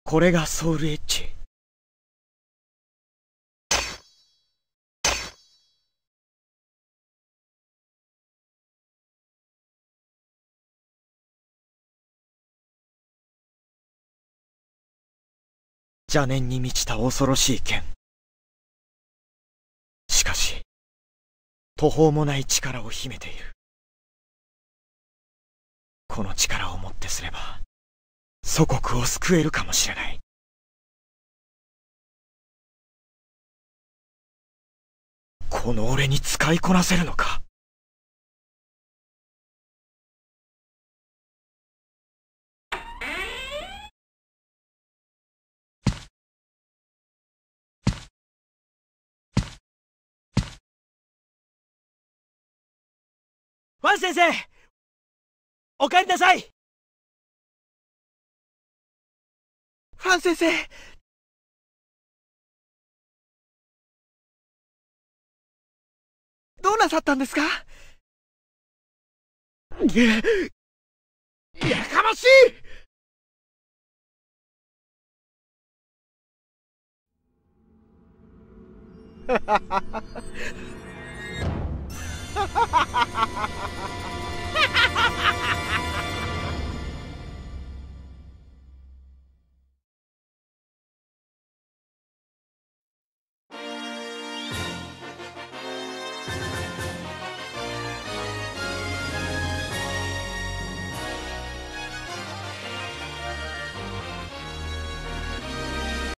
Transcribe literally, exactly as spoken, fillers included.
これがソウルエッジ。邪念に満ちた恐ろしい剣。しかし途方もない力を秘めている。この力をもってすれば祖国を救えるかもしれない。この俺に使いこなせるのか。 ファン先生、お帰りなさい。ファン先生、どうなさったんですか？やかましい。ハハハハハハハハハハハ